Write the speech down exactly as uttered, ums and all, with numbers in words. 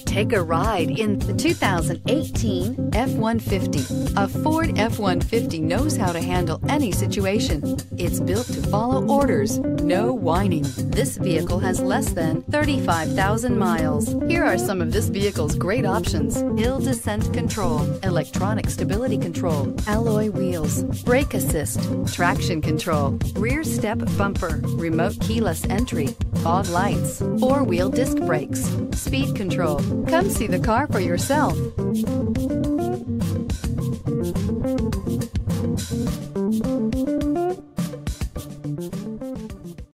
Take a ride in the two thousand eighteen F one fifty. A Ford F one fifty knows how to handle any situation. It's built to follow orders, no whining. This vehicle has less than thirty-five thousand miles. Here are some of this vehicle's great options: hill descent control, electronic stability control, alloy wheels, brake assist, traction control, rear step bumper, remote keyless entry, fog lights, four-wheel disc brakes, speed control. Come see the car for yourself.